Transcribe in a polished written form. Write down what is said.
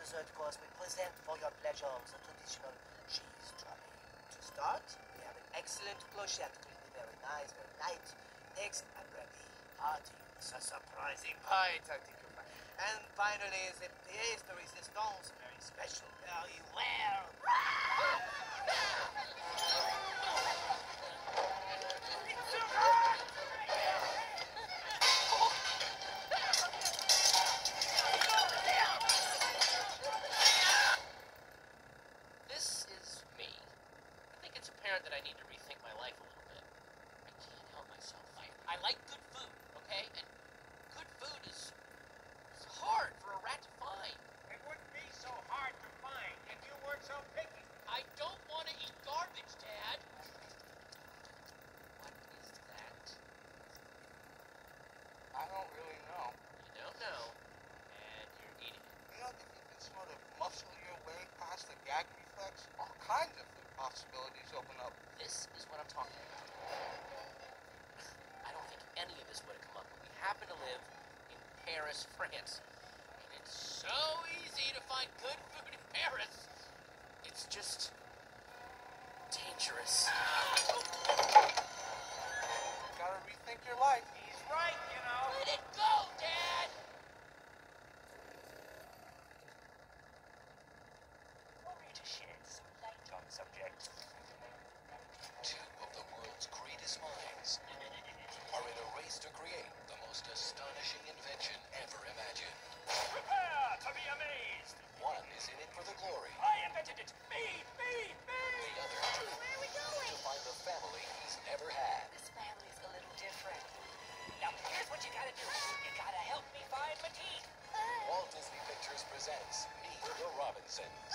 dessert course, we present for your pleasure the traditional cheese trolley. To start, we have an excellent clochette cream, very nice, very light. Next, a brandy hearty, a surprising pie tactical. And finally, the pièce de résistance, very special, very rare. This is me. I think it's apparent that I need to rethink my life a little bit. I can't help myself. I like good food, okay? And good food is hard for a rat to find. It wouldn't be so hard to find if you weren't so picky. I don't want to eat garbage, Dad. What is that? I don't really know. You don't know, and you're eating it. You know, if you can sort of muscle your way past the gag reflex, all kinds of food possibilities open up. This is what I'm talking about. I don't think any of this would have come up, but we happen to live in Paris, France. And it's so easy to find good food in Paris. It's just dangerous. Gotta rethink your life. He's right, you know. Let it go, Dad! Want me to shed some light on the subject? Two of the world's greatest minds are in a race to create the most astonishing invention ever imagined. Prepare to be amazed. One is in it for the glory, I invented it. Me. the other Where are we going? to find the family he's never had. This family's a little different. Now, here's what you gotta do. You gotta help me find my teeth. Walt Disney Pictures presents Meet the Robinsons.